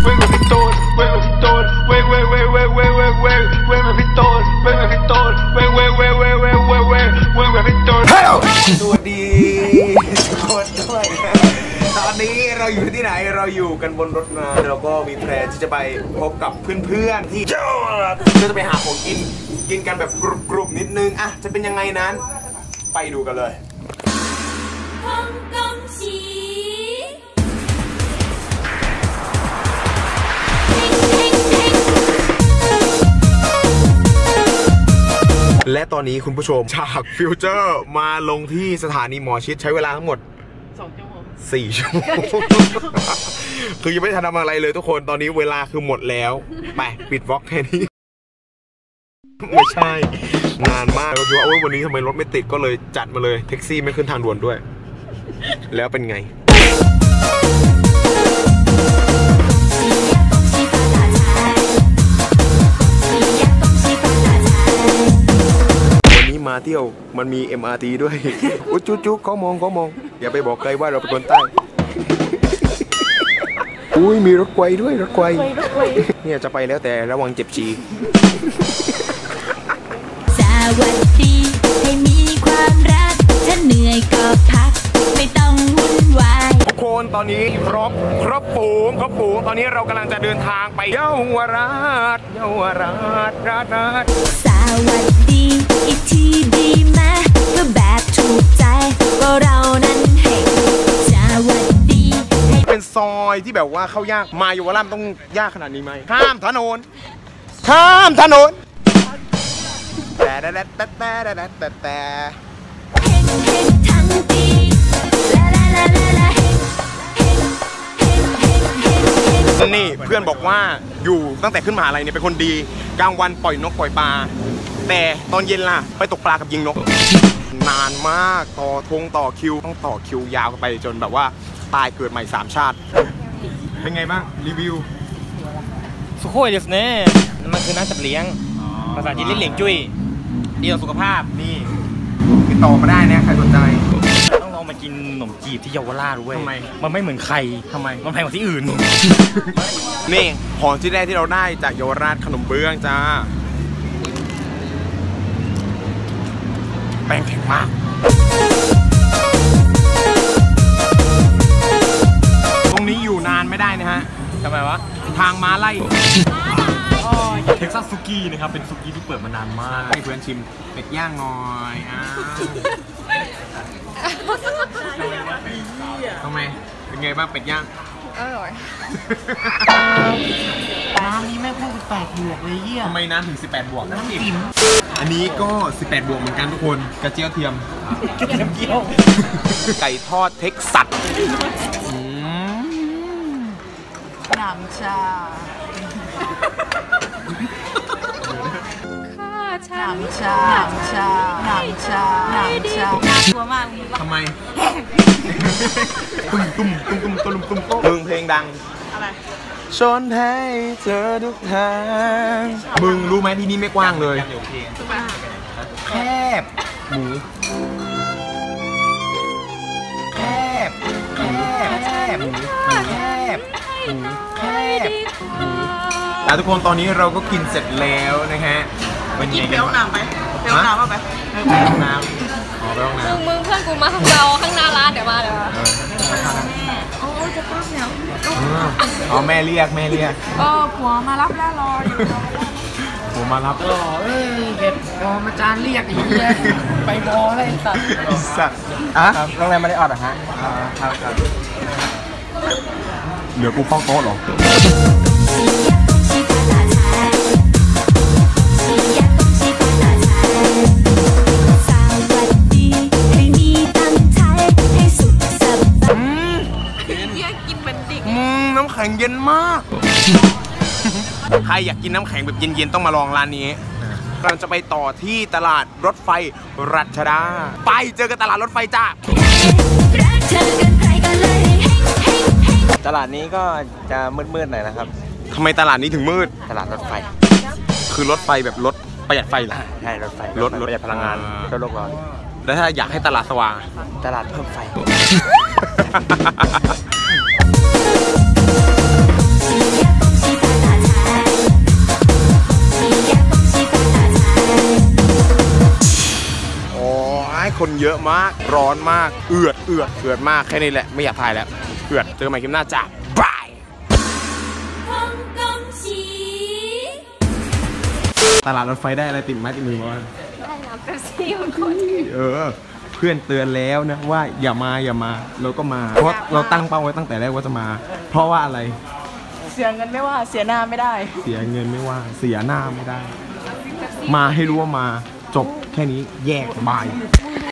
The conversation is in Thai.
สวัสดีทุกคนด้วยตอนนี้เราอยู่ที่ไหนเราอยู่กันบนรถมาเราก็มีแพลนที่จะไปพบกับเพื่อนๆที่จะไปหาของกินกันแบบกรุบๆนิดนึงอ่ะจะเป็นยังไงนั้นไปดูกันเลยและตอนนี้คุณผู้ชมจากฟิวเจอร์มาลงที่สถานีหมอชิดใช้เวลาทั้งหมด4 ชั่วโมงคือยังไม่ทันทำอะไรเลยทุกคนตอนนี้เวลาคือหมดแล้วไปปิดวอล์กแค่นี้ไม่ใช่นานมากก็คิดว่าวันนี้ทำไมรถไม่ติดก็เลยจัดมาเลยแท็กซี่ไม่ขึ้นทางด่วนด้วยแล้วเป็นไงมาเที่ยวมันมี MRT ด้วยอุ๊ยจุ๊กเขามองอย่าไปบอกใครว่าเราเป็นคนใต้อุ้ยมีรถไฟด้วยรถไฟเนี่ยจะไปแล้วแต่ระวังเจ็บฉี่สวัสดีให้มีความรักถ้าเหนื่อยก็พักไม่ต้องวุ่นวายทุกคนตอนนี้ครบฝูงตอนนี้เรากำลังจะเดินทางไปเยาวราชสวัสดีอีกทีดีไหมก็แบบถูกใจก็เรานั้นเห็นสวัสดีเป็นซอยที่แบบว่าเข้ายากมาเยาวราชต้องยากขนาดนี้ไหมข้ามถนนแต่ทั้งปีนี่เพื่อนบอกว่าอยู่ตั้งแต่ขึ้นมหาลัยเนี่ยเป็นคนดีกลางวันปล่อยนกปล่อยปลาแต่ตอนเย็นล่ะไปตกปลากับยิงนกนานมากต่อคิวต้องต่อคิวยาวไปจนแบบว่าตายเกิดใหม่3 ชาติเป็นไงบ้างรีวิวสุโขยเดสเน่มันคือน้ำจับเลี้ยงภาษาจีนเรียกเหลียงจุ้ยดีต่อสุขภาพนี่ติดต่อมาได้นะใครสนใจต้องลองมากินขนมจีบที่เยาวราชด้วยทำไมมันไม่เหมือนใครทำไมมันแพงกว่าที่อื่นนี่ของที่แรกที่เราได้จากเยาวราชขนมเบื้องจ้าแป้งแข็งมากตรงนี้อยู่นานไม่ได้นะฮะทำไมวะทางม้าไล่เท็กซัสซุกี้นะครับเป็นซุกี้ที่เปิดมานานมากให้เพื่อนชิมเป็ดย่างหน่อยทำไมเป็นไงบ้างเป็ดย่างอร่อยน้ำนี้แม่พูด18 บวกเลยเยี่ยทำไมน้ำถึง18 บวกน้ำอิ่มอันนี้ก็18 บวกเหมือนกันทุกคนกระเจี๊ยวเทียมไก่ทอดเท็กซัสน้ำชาน้ำชาน่ากลัวมากทำไมตุ้มมึงเพลงดังอะไรชนให้เจอทุกทางมึงรู้ไหมที่นี่ไม่กว้างเลยแคบหมูแคบทุกคนตอนนี้เราก็กินเสร็จแล้วนะฮะเป็นยังไงกันน้ำไปเดี๋ยวน้ำเอาไปไปห้องน้ำไปห้องน้ำมึงเพื่อนกูมาข้างเราข้างหน้าร้านเดี๋ยวมาโอ้จะป้าเนี่ยแม่เรียกผัวมารับแล้วรออยู่ผัวมารับเด็ดพอมาจานเรียกอีกเลยไปบออะไรสัตว์โรงแรมไม่ได้ออดเหรอฮะครับเหลือกูเข้าโต๊ะหรอน้ำแข็งเย็นมากใครอยากกินน้ำแข็งแบบเย็นๆต้องมาลองร้านนี้เราจะไปต่อที่ตลาดรถไฟรัชดาไปเจอกันตลาดรถไฟจ้าตลาดนี้ก็จะมืดๆหน่อยนะครับทำไมตลาดนี้ถึงมืดตลาดรถไฟคือรถไฟแบบรถประหยัดไฟเหรอใช่รถไฟรถประหยัดพลังงานลดโลกร้อนแล้วถ้าอยากให้ตลาดสว่างตลาดเพิ่มไฟเยอะมากร้อนมากเอือดมากแค่นี้แหละไม่อยากถ่ายแล้วเอือดเจอกันใหม่คลิปหน้าจ้ะบายตลาดรถไฟได้อะไรติดไม้ติดมือมาได้น้ำเป๊ปซี่มันคนเพื่อนเตือนแล้วนะว่าอย่ามาเราก็มาเพราะเราตั้งเป้าไว้ตั้งแต่แรกว่าจะมาเพราะว่าอะไรเสียเงินไม่ว่าเสียหน้าไม่ได้เสียเงินไม่ว่าเสียหน้าไม่ได้ มาให้รู้ว่ามาจบแค่นี้แยกบาย